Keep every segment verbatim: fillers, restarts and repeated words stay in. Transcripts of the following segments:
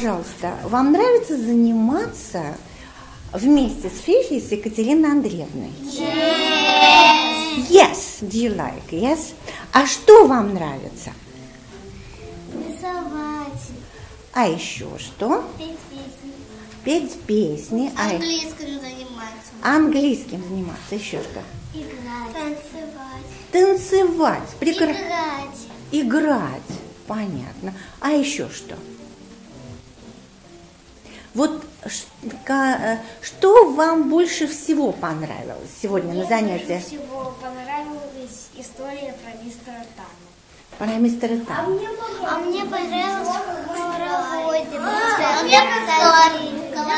пожалуйста, вам нравится заниматься вместе с Фифи и с Екатериной Андреевной? Yes. Yes. Do you like? Yes. А что вам нравится? Рисовать. А еще что? Петь песни. Петь песни. А Английским заниматься. английским заниматься. Еще что? Играть. Танцевать. Танцевать. Прекрасно. Играть. Играть. Понятно. А еще что? Вот что вам больше всего понравилось сегодня Мне на занятиях? больше всего понравилась история про мистера Тана. Про мистера Тана. А мне, а мне понравилось в хороводе. А мне понравилось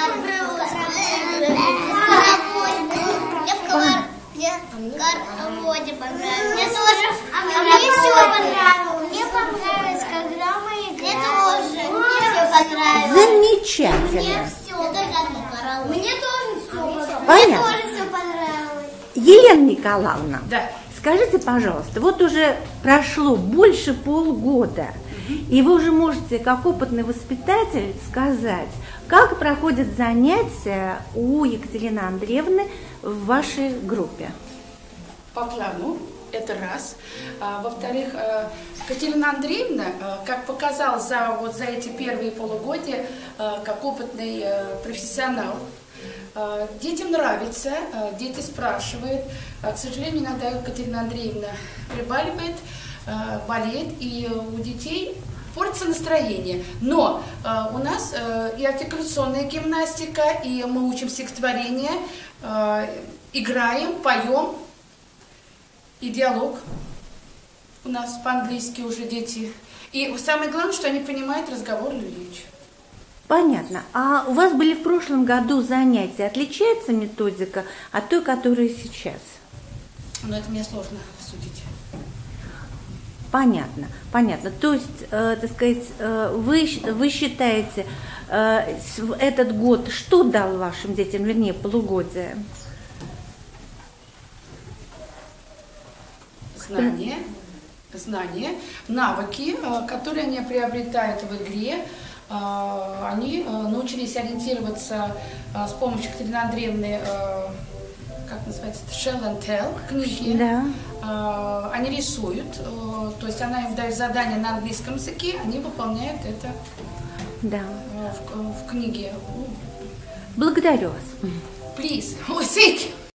в хороводе понравилось. Мне тоже. А мне все понравилось. Мне понравилось, когда мы играли. Мне тоже. Мне все понравилось. Замечательно. Мне тоже все понравилось. Понятно. Мне тоже все понравилось. Елена Николаевна, Да. скажите, пожалуйста, вот уже прошло больше полгода, и вы уже можете, как опытный воспитатель, сказать, как проходят занятия у Екатерины Андреевны в вашей группе? По плану, это раз. А, во-вторых, а, Екатерина Андреевна, а, как показала за, вот, за эти первые полугодия, а, как опытный а, профессионал, а, детям нравится, а, дети спрашивают. А, к сожалению, иногда Екатерина Андреевна прибаливает, а, болеет, и у детей портится настроение. Но э, у нас э, и артикуляционная гимнастика, и мы учим стихотворение, э, играем, поем, и диалог у нас по-английски уже дети. И самое главное, что они понимают разговорную речь. Понятно. А у вас были в прошлом году занятия. Отличается методика от той, которая сейчас? Но это мне сложно судить. Понятно, понятно. То есть, э, так сказать, э, вы, вы считаете, э, этот год что дал вашим детям, вернее, полугодие? Знания, знания, навыки, э, которые они приобретают в игре. Э, они э, научились ориентироваться э, с помощью Екатерины Андреевны, э, как называется, Show and Tell, книги. Да. Э, они рисуют, э, то есть она им дает задание на английском языке, они выполняют это Да. э, в, в книге. Благодарю вас. Please, oh, thank you.